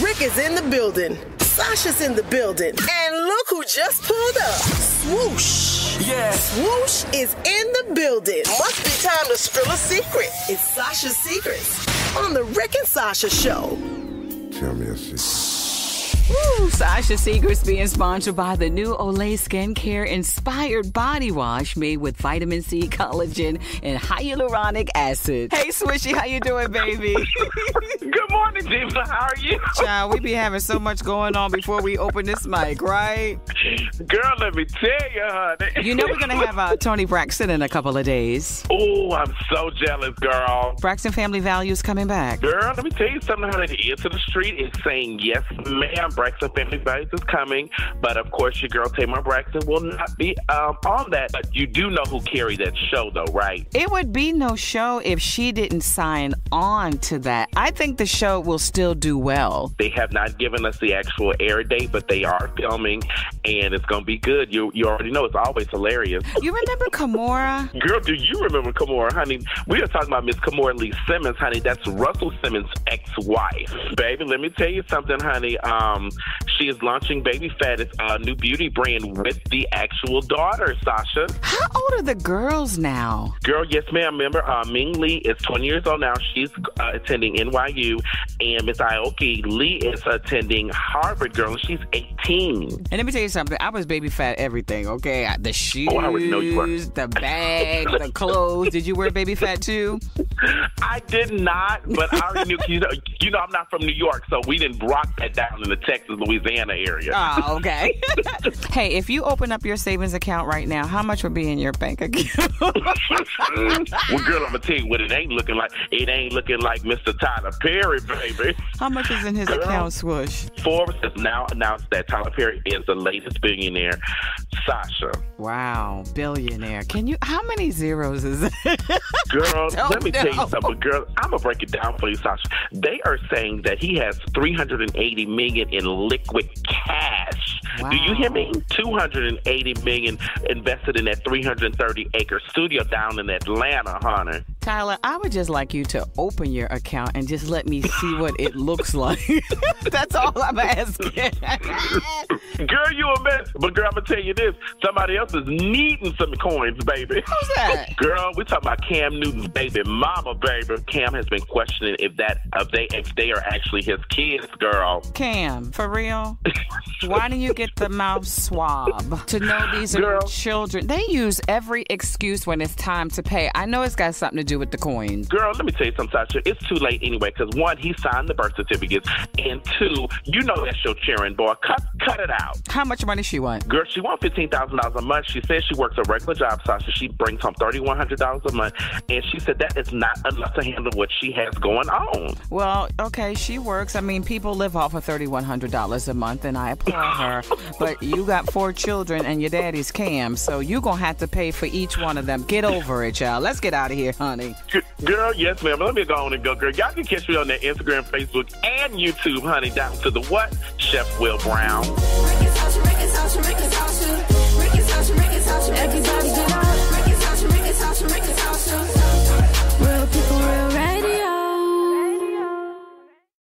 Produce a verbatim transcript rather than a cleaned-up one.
Rick is in the building. Sasha's in the building. And look who just pulled up. Swoosh. Yeah. Swoosh is in the building. Must be time to spill a secret. It's Sasha's Secrets on the Rick and Sasha Show. Tell me a secret. Woo, Sasha Secrets being sponsored by the new Olay Skincare Inspired Body Wash made with vitamin C, collagen, and hyaluronic acid. Hey, Swishy, how you doing, baby? Good morning, Diva. How are you? Child, we be having so much going on before we open this mic, right? Girl, let me tell you, honey. You know we're going to have uh, Toni Braxton in a couple of days. Oh, I'm so jealous, girl. Braxton Family Values coming back. Girl, let me tell you something, honey. The Ear to the Street is saying, yes, ma'am, Braxton Family Values is coming. But, of course, your girl, Tamar Braxton, will not be um, on that. But you do know who carried that show, though, right? It would be no show if she didn't sign on to that. I think the show will still do well. They have not given us the actual air date, but they are filming, and it's going to be good. You you already know it's always hilarious. You remember Kimora? Girl, do you remember Kimora, honey? We are talking about Miss Kimora Lee Simmons, honey. That's Russell Simmons' ex-wife. Baby, let me tell you something, honey. Um, she is launching Baby Phat's uh, new beauty brand with the actual daughter, Sasha. How old are the girls now? Girl, yes, ma'am. Remember, uh, Ming Lee is twenty years old now. She's uh, attending N Y U, and Miss Aoki Lee is attending Harvard, girl, and she's eighteen. And let me tell you something. I was Baby Phat everything, okay? The shoes, oh, I already know you were. The bag, the clothes. Did you wear Baby Phat too? I did not, but I already knew. You know, you know, I'm not from New York, so we didn't rock that down in the Texas, Louisiana area. Oh, okay. Hey, if you open up your savings account right now, how much would be in your bank account? Well, girl, I'm gonna tell you what it ain't looking like. It ain't looking like Mister Tyler Perry, baby. How much is in his girl, account, Swoosh? Forbes has now announced that Tyler Perry is the latest billionaire. Sasha. Wow, billionaire. Can you? How many zeros is it? Girl, let me know. tell you something. Girl, I'm gonna break it down for you, Sasha. They are saying that he has three hundred eighty million dollars in liquid cash. Wow. Do you hear me? two hundred eighty million dollars invested in that three hundred thirty acre studio down in Atlanta, honey. Tyler, I would just like you to open your account and just let me see what it looks like. That's all I'm asking. Girl, you a mess. But girl, I'm gonna tell you this. Somebody else is needing some coins, baby. Who's that? Girl, we talking about Cam Newton's baby mama, baby. Cam has been questioning if that if they if they are actually his kids, girl. Cam, for real? Why didn't you get the mouth swab to know these are girl. children? They use every excuse when it's time to pay. I know it's got something to do with the coins. Girl, let me tell you something, Sasha. It's too late anyway, because one, he signed the birth certificates, and two, you know that's your cheering boy. Cut cut it out. How much money she want? Girl, she wants fifteen thousand dollars a month. She says she works a regular job, Sasha. She brings home three thousand one hundred dollars a month, and she said that is not enough to handle what she has going on. Well, okay, she works. I mean, people live off of three thousand one hundred dollars a month, and I applaud her. But you got four children, and your daddy's Cam, so you're going to have to pay for each one of them. Get over it, y'all. Let's get out of here, honey. Girl, yes, ma'am. Let me go on and go, girl. Y'all can catch me on that Instagram, Facebook, and YouTube, honey, down to the what? Chef Will Brown. Rick and Sasha, Rick and Sasha, Rick and Sasha.